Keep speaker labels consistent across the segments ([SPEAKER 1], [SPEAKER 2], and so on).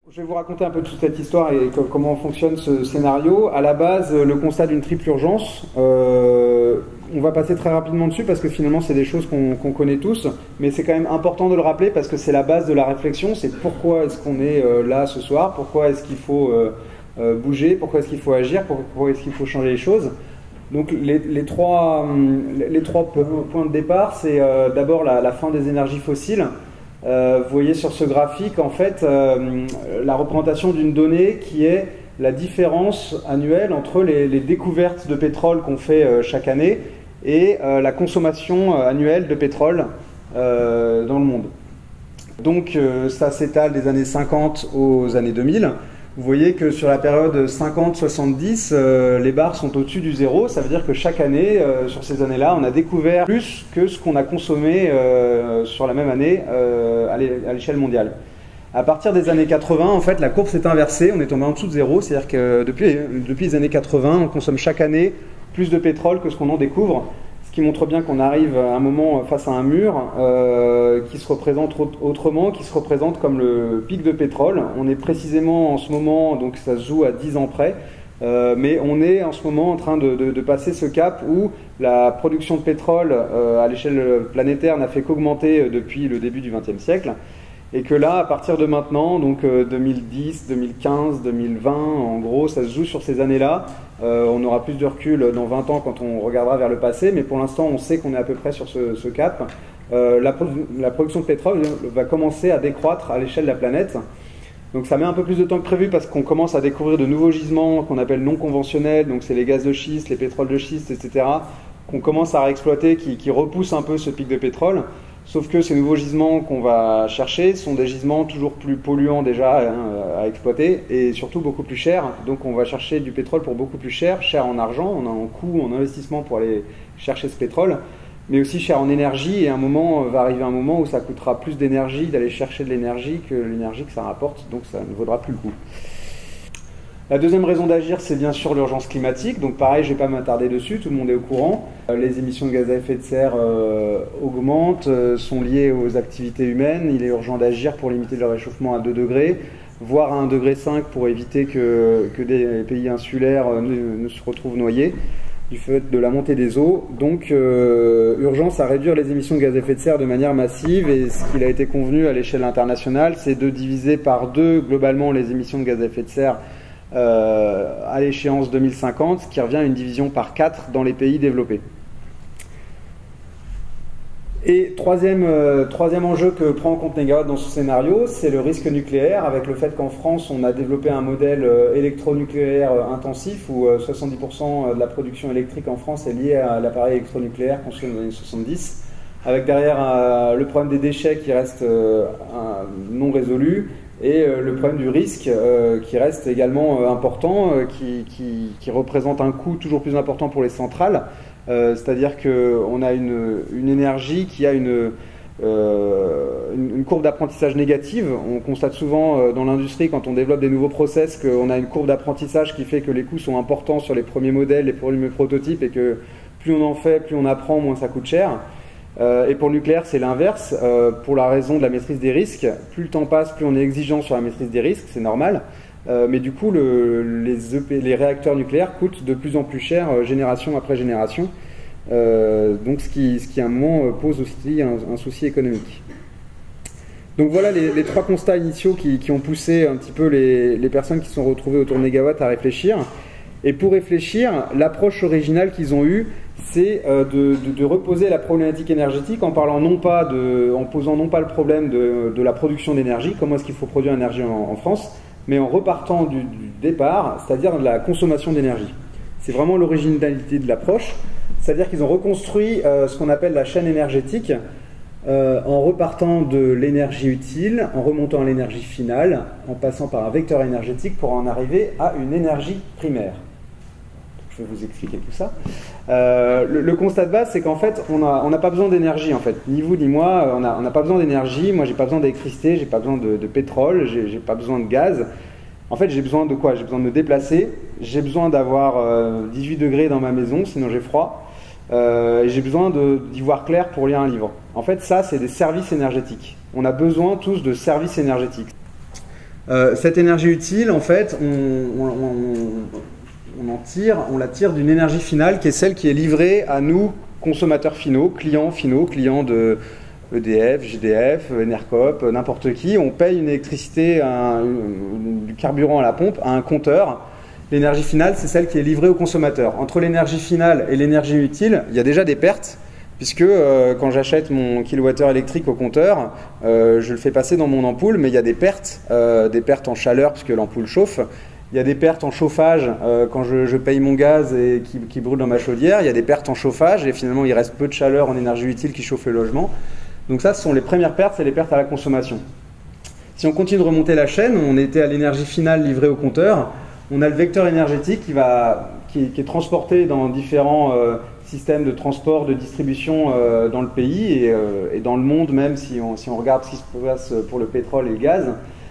[SPEAKER 1] Je vais vous raconter un peu toute cette histoire et comment fonctionne ce scénario. À la base, le constat d'une triple urgence, on va passer très rapidement dessus parce que finalement c'est des choses qu'on connaît tous, mais c'est quand même important de le rappeler parce que c'est la base de la réflexion, c'est pourquoi est-ce qu'on est là ce soir, pourquoi est-ce qu'il faut bouger, pourquoi est-ce qu'il faut agir, pourquoi est-ce qu'il faut changer les choses. Donc les trois points de départ, c'est d'abord la fin des énergies fossiles. Vous voyez sur ce graphique en fait la représentation d'une donnée qui est la différence annuelle entre les découvertes de pétrole qu'on fait chaque année et la consommation annuelle de pétrole dans le monde. Donc ça s'étale des années 50 aux années 2000. Vous voyez que sur la période 50-70, les barres sont au-dessus du zéro. Ça veut dire que chaque année, sur ces années-là, on a découvert plus que ce qu'on a consommé sur la même année à l'échelle mondiale. À partir des années 80, en fait, la courbe s'est inversée. On est tombé en dessous de zéro. C'est-à-dire que depuis les années 80, on consomme chaque année plus de pétrole que ce qu'on en découvre. Ce qui montre bien qu'on arrive à un moment face à un mur qui se représente autrement, qui se représente comme le pic de pétrole. On est précisément en ce moment, donc ça se joue à 10 ans près, mais on est en ce moment en train de passer ce cap où la production de pétrole à l'échelle planétaire n'a fait qu'augmenter depuis le début du XXe siècle. Et que là, à partir de maintenant, donc 2010, 2015, 2020, en gros, ça se joue sur ces années-là. On aura plus de recul dans 20 ans quand on regardera vers le passé, mais pour l'instant, on sait qu'on est à peu près sur ce cap. La production de pétrole va commencer à décroître à l'échelle de la planète. Donc ça met un peu plus de temps que prévu parce qu'on commence à découvrir de nouveaux gisements qu'on appelle non conventionnels, donc c'est les gaz de schiste, les pétroles de schiste, etc., qu'on commence à réexploiter, qui repoussent un peu ce pic de pétrole. Sauf que ces nouveaux gisements qu'on va chercher sont des gisements toujours plus polluants déjà à exploiter et surtout beaucoup plus chers. Donc on va chercher du pétrole pour beaucoup plus cher en argent, on a en coût, en investissement pour aller chercher ce pétrole, mais aussi cher en énergie. Et va arriver un moment où ça coûtera plus d'énergie d'aller chercher de l'énergie que l'énergie que ça rapporte, donc ça ne vaudra plus le coup. La deuxième raison d'agir, c'est bien sûr l'urgence climatique. Donc pareil, je ne vais pas m'attarder dessus, tout le monde est au courant. Les émissions de gaz à effet de serre augmentent, sont liées aux activités humaines. Il est urgent d'agir pour limiter le réchauffement à 2 degrés, voire à 1,5 degré pour éviter que des pays insulaires ne se retrouvent noyés du fait de la montée des eaux. Donc urgence à réduire les émissions de gaz à effet de serre de manière massive, et ce qu'il a été convenu à l'échelle internationale, c'est de diviser par 2 globalement les émissions de gaz à effet de serre à l'échéance 2050, ce qui revient à une division par 4 dans les pays développés. Et troisième enjeu que prend en compte Negawatt dans ce scénario, c'est le risque nucléaire, avec le fait qu'en France, on a développé un modèle électronucléaire intensif, où 70% de la production électrique en France est liée à l'appareil électronucléaire construit dans les années 70, avec derrière le problème des déchets qui reste non résolu, et le problème du risque qui reste également important, qui représente un coût toujours plus important pour les centrales. C'est-à-dire qu'on a une énergie qui a une courbe d'apprentissage négative. On constate souvent dans l'industrie, quand on développe des nouveaux process, qu'on a une courbe d'apprentissage qui fait que les coûts sont importants sur les premiers modèles, les premiers prototypes, et que plus on en fait, plus on apprend, moins ça coûte cher. Et pour le nucléaire, c'est l'inverse, pour la raison de la maîtrise des risques. Plus le temps passe, plus on est exigeant sur la maîtrise des risques, c'est normal. Mais du coup, les réacteurs nucléaires coûtent de plus en plus cher, génération après génération. Donc ce qui à un moment pose aussi un souci économique. Donc voilà les 3 constats initiaux qui ont poussé un petit peu les personnes qui se sont retrouvées autour de Negawatt à réfléchir. Et pour réfléchir, l'approche originale qu'ils ont eue, c'est de reposer la problématique énergétique en posant non pas le problème de la production d'énergie, comment est-ce qu'il faut produire l'énergie en France, mais en repartant du départ, c'est-à-dire de la consommation d'énergie. C'est vraiment l'originalité de l'approche, c'est-à-dire qu'ils ont reconstruit ce qu'on appelle la chaîne énergétique en repartant de l'énergie utile, en remontant à l'énergie finale, en passant par un vecteur énergétique pour en arriver à une énergie primaire. Je vais vous expliquer tout ça. Le constat de base, c'est qu'en fait, on n'a pas besoin d'énergie, en fait. Ni vous, ni moi, on n'a pas besoin d'énergie. Moi, j'ai pas besoin d'électricité, j'ai pas besoin de pétrole, j'ai pas besoin de gaz. En fait, j'ai besoin de quoi? J'ai besoin de me déplacer, j'ai besoin d'avoir 18 degrés dans ma maison, sinon j'ai froid. J'ai besoin d'y voir clair pour lire un livre. En fait, ça, c'est des services énergétiques. On a besoin tous de services énergétiques. Cette énergie utile, en fait, on la tire d'une énergie finale qui est celle qui est livrée à nous, consommateurs finaux, clients de EDF, GDF, Enercop, n'importe qui. On paye une électricité, du carburant à la pompe, à un compteur. L'énergie finale, c'est celle qui est livrée au consommateur. Entre l'énergie finale et l'énergie utile, il y a déjà des pertes, puisque quand j'achète mon kilowattheure électrique au compteur, je le fais passer dans mon ampoule, mais il y a des pertes en chaleur, puisque l'ampoule chauffe. Il y a des pertes en chauffage quand je paye mon gaz et qui brûle dans ma chaudière. Il y a des pertes en chauffage et finalement il reste peu de chaleur en énergie utile qui chauffe le logement. Donc ça, ce sont les premières pertes, c'est les pertes à la consommation. Si on continue de remonter la chaîne, on était à l'énergie finale livrée au compteur. On a le vecteur énergétique qui est transporté dans différents systèmes de transport, de distribution dans le pays et dans le monde même, si on regarde ce qui se passe pour le pétrole et le gaz.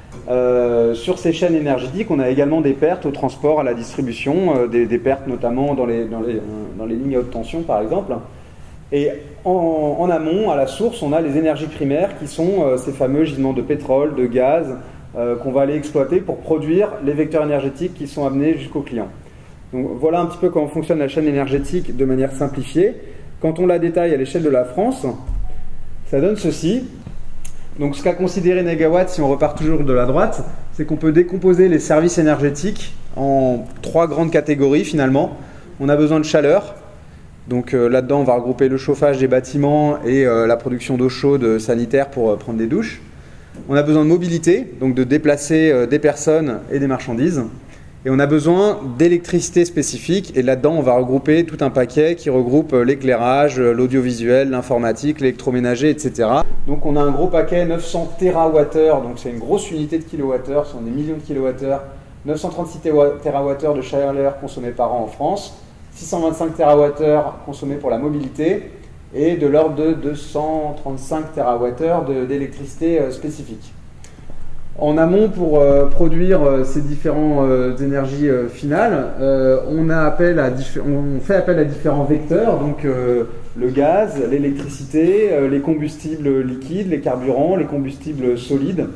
[SPEAKER 1] Sur ces chaînes énergétiques, on a également des pertes au transport, à la distribution, des pertes notamment dans les lignes à haute tension par exemple. Et en amont, à la source, on a les énergies primaires qui sont ces fameux gisements de pétrole, de gaz qu'on va aller exploiter pour produire les vecteurs énergétiques qui sont amenés jusqu'au client. Donc voilà un petit peu comment fonctionne la chaîne énergétique de manière simplifiée. Quand on la détaille à l'échelle de la France, ça donne ceci. Donc ce qu'a considéré Negawatt, si on repart toujours de la droite, c'est qu'on peut décomposer les services énergétiques en 3 grandes catégories finalement. On a besoin de chaleur, donc là-dedans on va regrouper le chauffage des bâtiments et la production d'eau chaude sanitaire pour prendre des douches. On a besoin de mobilité, donc de déplacer des personnes et des marchandises. Et on a besoin d'électricité spécifique, et là-dedans on va regrouper tout un paquet qui regroupe l'éclairage, l'audiovisuel, l'informatique, l'électroménager, etc. Donc on a un gros paquet, 900 TWh, donc c'est une grosse unité de kilowattheure, ce sont des millions de kilowattheures, 936 TWh de chaleur consommée par an en France, 625 TWh consommés pour la mobilité, et de l'ordre de 235 TWh d'électricité spécifique. En amont, pour produire ces différentes énergies finales, on fait appel à différents vecteurs, donc le gaz, l'électricité, les combustibles liquides, les carburants, les combustibles solides.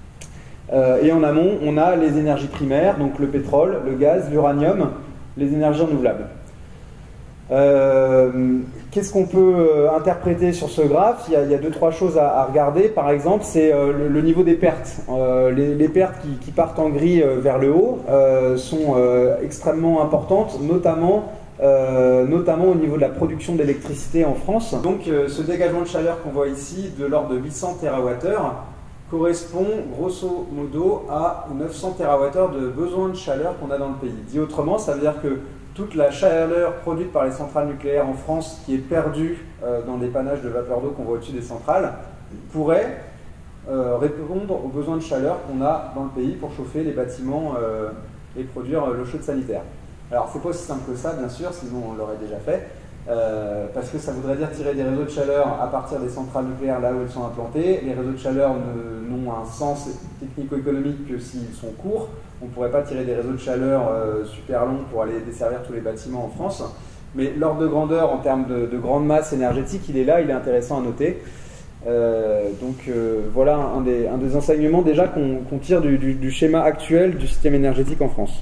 [SPEAKER 1] Et en amont, on a les énergies primaires, donc le pétrole, le gaz, l'uranium, les énergies renouvelables. Qu'est-ce qu'on peut interpréter sur ce graphe? Il y a 2-3 choses à regarder. Par exemple, c'est le niveau des pertes. Les pertes qui partent en gris vers le haut sont extrêmement importantes, notamment au niveau de la production d'électricité en France. Donc ce dégagement de chaleur qu'on voit ici, de l'ordre de 800 TWh, correspond grosso modo à 900 TWh de besoin de chaleur qu'on a dans le pays. Dit autrement, ça veut dire que toute la chaleur produite par les centrales nucléaires en France, qui est perdue dans les panaches de vapeur d'eau qu'on voit au-dessus des centrales, pourrait répondre aux besoins de chaleur qu'on a dans le pays pour chauffer les bâtiments et produire l'eau chaude sanitaire. Alors c'est pas aussi simple que ça, bien sûr, sinon on l'aurait déjà fait, parce que ça voudrait dire tirer des réseaux de chaleur à partir des centrales nucléaires là où elles sont implantées. Les réseaux de chaleur n'ont un sens technico-économique que s'ils sont courts. On ne pourrait pas tirer des réseaux de chaleur super longs pour aller desservir tous les bâtiments en France. Mais l'ordre de grandeur en termes de grande masse énergétique, il est là, il est intéressant à noter. Voilà un des enseignements déjà qu'on tire du schéma actuel du système énergétique en France.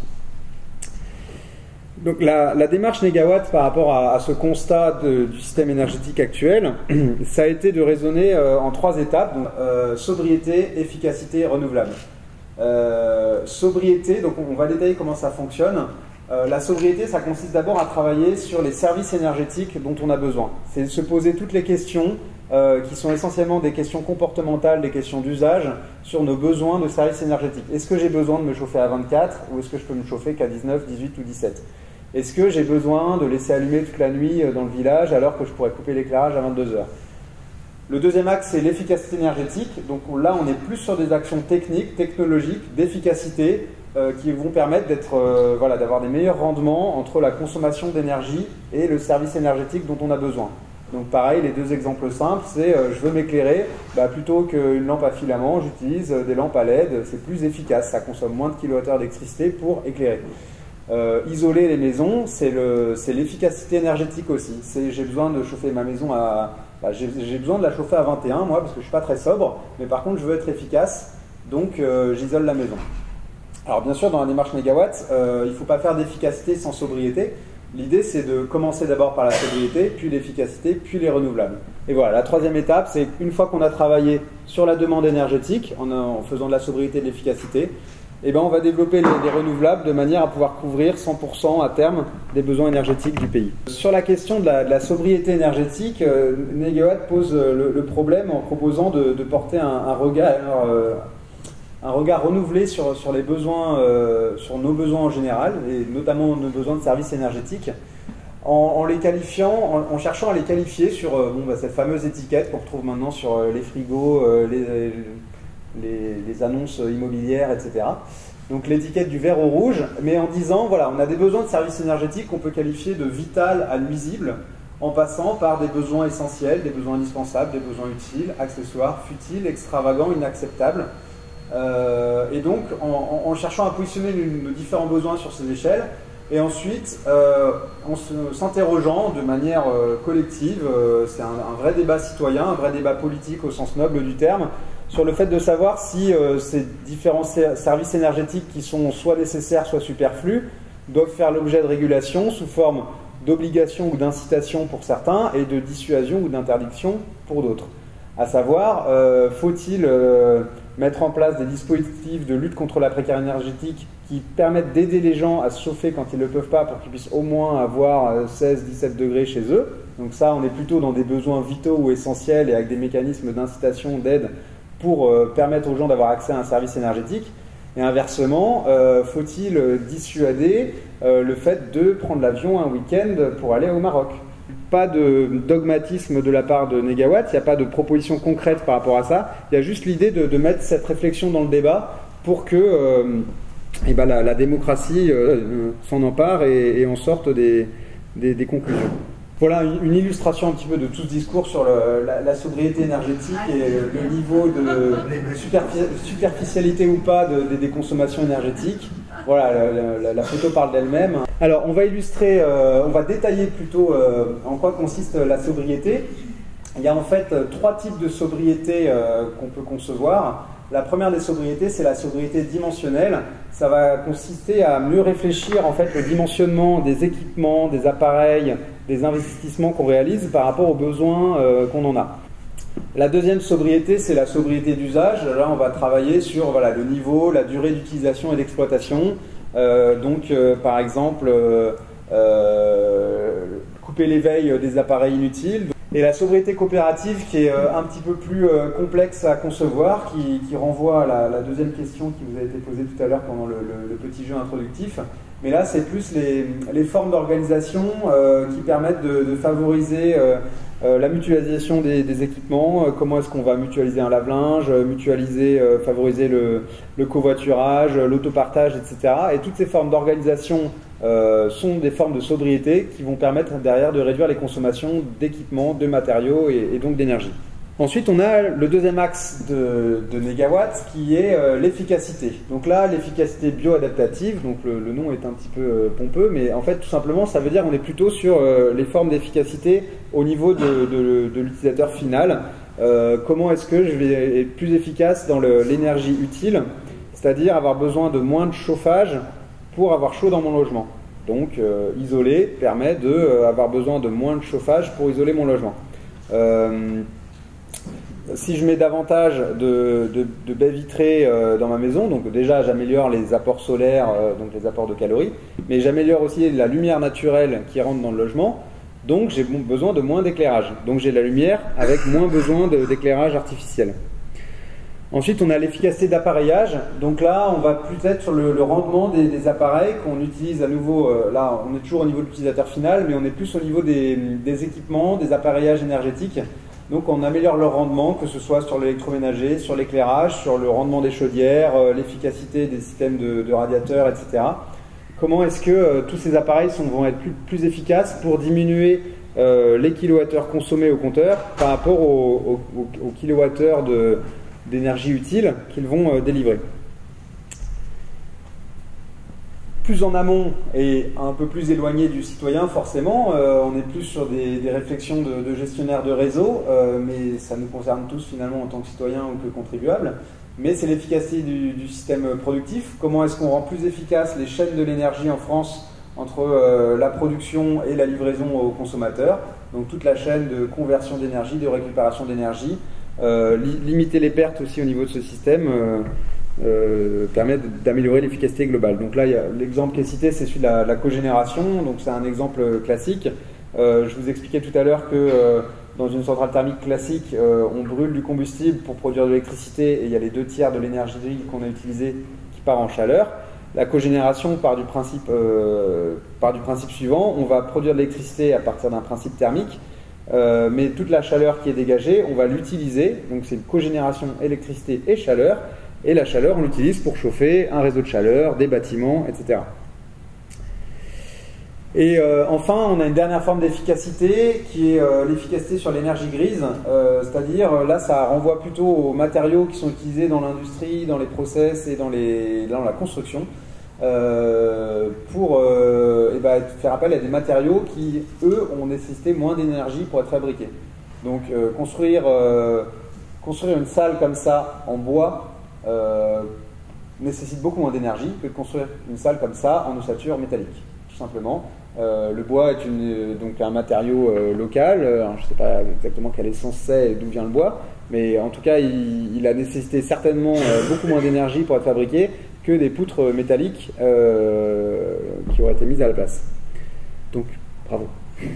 [SPEAKER 1] Donc la démarche Negawatt par rapport à ce constat du système énergétique actuel, ça a été de raisonner en 3 étapes, donc, sobriété, efficacité et renouvelable. Sobriété, donc on va détailler comment ça fonctionne. La sobriété, ça consiste d'abord à travailler sur les services énergétiques dont on a besoin. C'est de se poser toutes les questions qui sont essentiellement des questions comportementales, des questions d'usage sur nos besoins de services énergétiques. Est-ce que j'ai besoin de me chauffer à 24 ou est-ce que je peux me chauffer qu'à 19, 18 ou 17? Est-ce que j'ai besoin de laisser allumer toute la nuit dans le village alors que je pourrais couper l'éclairage à 22 heures? Le deuxième axe, c'est l'efficacité énergétique. Donc là, on est plus sur des actions techniques, technologiques, d'efficacité qui vont permettre d'avoir des meilleurs rendements entre la consommation d'énergie et le service énergétique dont on a besoin. Donc pareil, les 2 exemples simples, c'est je veux m'éclairer, plutôt qu'une lampe à filament, j'utilise des lampes à LED, c'est plus efficace, ça consomme moins de kilowattheures d'électricité pour éclairer. Isoler les maisons, c'est l'efficacité énergétique aussi. J'ai besoin de chauffer ma maison j'ai besoin de la chauffer à 21, moi, parce que je ne suis pas très sobre, mais par contre, je veux être efficace. donc j'isole la maison. Alors bien sûr, dans la démarche mégawatt, il ne faut pas faire d'efficacité sans sobriété. L'idée, c'est de commencer d'abord par la sobriété, puis l'efficacité, puis les renouvelables. Et voilà, la troisième étape, c'est qu'une fois qu'on a travaillé sur la demande énergétique, en faisant de la sobriété et de l'efficacité, eh ben, on va développer les renouvelables de manière à pouvoir couvrir 100% à terme des besoins énergétiques du pays. Sur la question de la sobriété énergétique, Negawatt pose le problème en proposant de porter un regard renouvelé sur les besoins, sur nos besoins en général, et notamment nos besoins de services énergétiques, en les qualifiant, en cherchant à les qualifier sur cette fameuse étiquette qu'on retrouve maintenant sur les frigos, les annonces immobilières, etc. Donc l'étiquette du vert au rouge, mais en disant, voilà, on a des besoins de services énergétiques qu'on peut qualifier de vital à nuisible, en passant par des besoins essentiels, des besoins indispensables, des besoins utiles, accessoires, futiles, extravagants, inacceptables. Et donc, en cherchant à positionner nos différents besoins sur ces échelles, et ensuite, en s'interrogeant de manière collective, c'est un vrai débat citoyen, un vrai débat politique au sens noble du terme, sur le fait de savoir si ces différents services énergétiques qui sont soit nécessaires, soit superflus, doivent faire l'objet de régulation sous forme d'obligation ou d'incitation pour certains et de dissuasion ou d'interdiction pour d'autres. À savoir, faut-il mettre en place des dispositifs de lutte contre la précarité énergétique qui permettent d'aider les gens à se chauffer quand ils ne le peuvent pas pour qu'ils puissent au moins avoir 16-17 degrés chez eux. Donc ça, on est plutôt dans des besoins vitaux ou essentiels et avec des mécanismes d'incitation, d'aide pour permettre aux gens d'avoir accès à un service énergétique. Et inversement, faut-il dissuader le fait de prendre l'avion un week-end pour aller au Maroc? Pas de dogmatisme de la part de Negawatt, il n'y a pas de proposition concrète par rapport à ça, il y a juste l'idée de mettre cette réflexion dans le débat pour que la démocratie s'en empare et en sorte des conclusions. Voilà une illustration un petit peu de tout ce discours sur la sobriété énergétique et le niveau de superficialité ou pas des consommations énergétiques. Voilà, la photo parle d'elle-même. Alors, on va illustrer, on va détailler plutôt en quoi consiste la sobriété. Il y a en fait 3 types de sobriété qu'on peut concevoir. La première des sobriétés, c'est la sobriété dimensionnelle. Ça va consister à mieux réfléchir en fait le dimensionnement des équipements, des appareils, des investissements qu'on réalise par rapport aux besoins qu'on en a. La deuxième sobriété, c'est la sobriété d'usage. Là, on va travailler sur le niveau, la durée d'utilisation et d'exploitation. Par exemple, couper l'éveil des appareils inutiles. Et la sobriété coopérative qui est un petit peu plus complexe à concevoir, qui renvoie à la deuxième question qui vous a été posée tout à l'heure pendant le petit jeu introductif. Mais là, c'est plus les formes d'organisation qui permettent de favoriser la mutualisation des équipements. Comment est-ce qu'on va mutualiser un lave-linge, favoriser le covoiturage, l'autopartage, etc. Et toutes ces formes d'organisation sont des formes de sobriété qui vont permettre derrière de réduire les consommations d'équipements, de matériaux et donc d'énergie. Ensuite, on a le deuxième axe de Negawatt qui est l'efficacité. Donc là, l'efficacité bio-adaptative, donc le nom est un petit peu pompeux, mais en fait, tout simplement, ça veut dire qu'on est plutôt sur les formes d'efficacité au niveau de l'utilisateur final. Comment est-ce que je vais être plus efficace dans l'énergie utile, c'est-à-dire avoir besoin de moins de chauffage pour avoir chaud dans mon logement. Donc, isoler permet d'avoir besoin de moins de chauffage pour isoler mon logement. Si je mets davantage de baies vitrées dans ma maison, donc déjà j'améliore les apports solaires, donc les apports de calories, mais j'améliore aussi la lumière naturelle qui rentre dans le logement, donc j'ai besoin de moins d'éclairage. Donc j'ai la lumière avec moins besoin d'éclairage artificiel. Ensuite, on a l'efficacité d'appareillage. Donc là, on va plus être sur le rendement des appareils qu'on utilise à nouveau. Là, on est toujours au niveau de l'utilisateur final, mais on est plus au niveau des équipements, des appareillages énergétiques. Donc on améliore leur rendement, que ce soit sur l'électroménager, sur l'éclairage, sur le rendement des chaudières, l'efficacité des systèmes de radiateurs, etc. Comment est-ce que tous ces appareils vont être plus efficaces pour diminuer les kilowattheures consommés au compteur par rapport aux kilowattheures d'énergie utile qu'ils vont délivrer. plus en amont et un peu plus éloigné du citoyen, forcément. On est plus sur des réflexions de gestionnaire de réseau, mais ça nous concerne tous finalement en tant que citoyens ou que contribuables. Mais c'est l'efficacité du système productif. Comment est-ce qu'on rend plus efficaces les chaînes de l'énergie en France entre la production et la livraison aux consommateurs? Donc toute la chaîne de conversion d'énergie, de récupération d'énergie, limiter les pertes aussi au niveau de ce système. Permet d'améliorer l'efficacité globale. Donc là, l'exemple qui est cité, c'est celui de la cogénération. Donc c'est un exemple classique. Je vous expliquais tout à l'heure que dans une centrale thermique classique, on brûle du combustible pour produire de l'électricité et il y a les 2/3 de l'énergie qu'on a utilisée qui part en chaleur. La cogénération part du principe suivant. On va produire de l'électricité à partir d'un principe thermique, mais toute la chaleur qui est dégagée, on va l'utiliser. Donc c'est une cogénération électricité et chaleur. Et la chaleur, on l'utilise pour chauffer un réseau de chaleur, des bâtiments, etc. Et enfin, on a une dernière forme d'efficacité qui est l'efficacité sur l'énergie grise. C'est-à-dire, là, ça renvoie plutôt aux matériaux qui sont utilisés dans l'industrie, dans les process et dans la construction pour faire appel à des matériaux qui, eux, ont nécessité moins d'énergie pour être fabriqués. Donc, construire une salle comme ça en bois nécessite beaucoup moins d'énergie que de construire une salle comme ça en ossature métallique, tout simplement. Le bois est donc un matériau local. Je ne sais pas exactement quelle essence c'est et d'où vient le bois, mais en tout cas, il a nécessité certainement beaucoup moins d'énergie pour être fabriqué que des poutres métalliques qui auraient été mises à la place. Donc, bravo.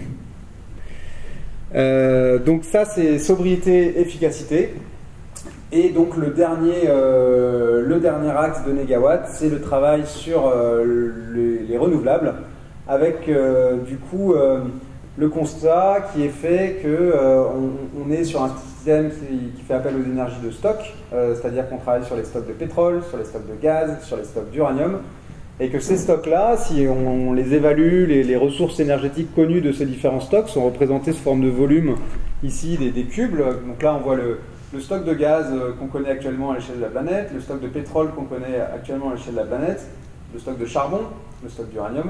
[SPEAKER 1] Donc ça, c'est sobriété, efficacité. Et donc le dernier axe de Négawatt, c'est le travail sur les renouvelables, avec du coup le constat qui est fait qu'on est sur un système qui fait appel aux énergies de stock, c'est-à-dire qu'on travaille sur les stocks de pétrole, sur les stocks de gaz, sur les stocks d'uranium, et que ces stocks-là, si on les évalue, les ressources énergétiques connues de ces différents stocks sont représentées sous forme de volume, ici des cubes. Donc là on voit le stock de gaz qu'on connaît actuellement à l'échelle de la planète, le stock de pétrole qu'on connaît actuellement à l'échelle de la planète, le stock de charbon, le stock d'uranium.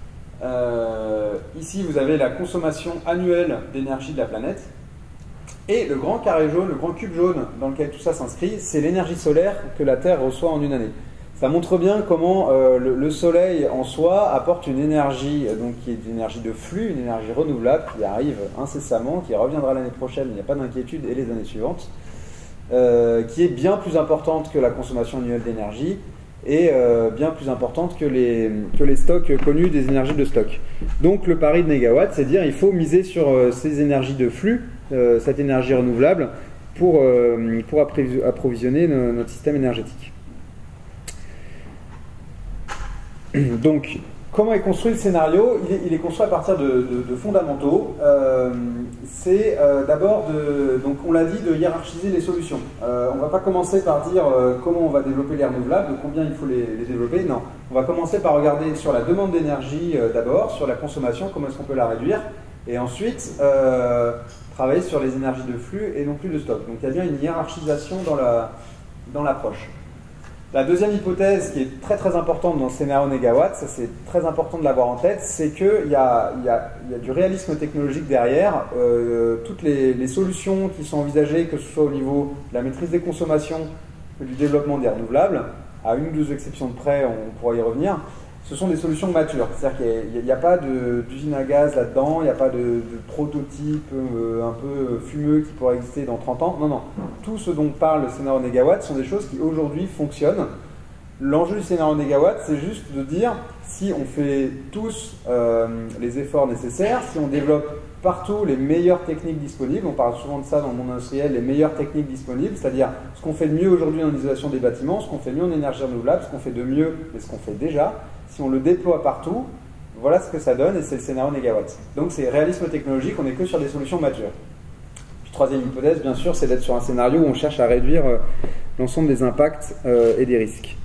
[SPEAKER 1] Ici, vous avez la consommation annuelle d'énergie de la planète. Et le grand carré jaune, le grand cube jaune dans lequel tout ça s'inscrit, c'est l'énergie solaire que la Terre reçoit en une année. Ça montre bien comment le Soleil en soi apporte une énergie, donc qui est une énergie de flux, une énergie renouvelable qui arrive incessamment, qui reviendra l'année prochaine, il n'y a pas d'inquiétude, et les années suivantes, qui est bien plus importante que la consommation annuelle d'énergie et bien plus importante que les stocks connus des énergies de stock. Donc le pari de Négawatt, c'est de dire il faut miser sur ces énergies de flux, cette énergie renouvelable, pour approvisionner notre système énergétique. Donc, comment est construit le scénario? Il est construit à partir de fondamentaux. C'est d'abord, donc on l'a dit, de hiérarchiser les solutions. On ne va pas commencer par dire comment on va développer les renouvelables, combien il faut les développer. Non, on va commencer par regarder sur la demande d'énergie d'abord, sur la consommation, comment est-ce qu'on peut la réduire, et ensuite travailler sur les énergies de flux et non plus de stock. Donc il y a bien une hiérarchisation dans l'approche. La deuxième hypothèse qui est très très importante dans le scénario Négawatt, ça c'est très important de l'avoir en tête, c'est qu'il y a du réalisme technologique derrière. Toutes les solutions qui sont envisagées, que ce soit au niveau de la maîtrise des consommations, du développement des renouvelables, à une ou deux exceptions de près, on pourra y revenir, ce sont des solutions matures. C'est-à-dire qu'il n'y a pas d'usine à gaz là-dedans, il n'y a pas de prototype un peu fumeux qui pourrait exister dans 30 ans. Non, non. Tout ce dont parle le scénario Négawatt sont des choses qui aujourd'hui fonctionnent. L'enjeu du scénario Négawatt, c'est juste de dire si on fait tous les efforts nécessaires, si on développe partout les meilleures techniques disponibles, on parle souvent de ça dans le monde industriel, les meilleures techniques disponibles, c'est-à-dire ce qu'on fait de mieux aujourd'hui en isolation des bâtiments, ce qu'on fait mieux en énergie renouvelable, ce qu'on fait de mieux et ce qu'on fait déjà, si on le déploie partout, voilà ce que ça donne et c'est le scénario Négawatt. Donc c'est réalisme technologique, on n'est que sur des solutions matures. Puis troisième hypothèse, bien sûr, c'est d'être sur un scénario où on cherche à réduire l'ensemble des impacts et des risques.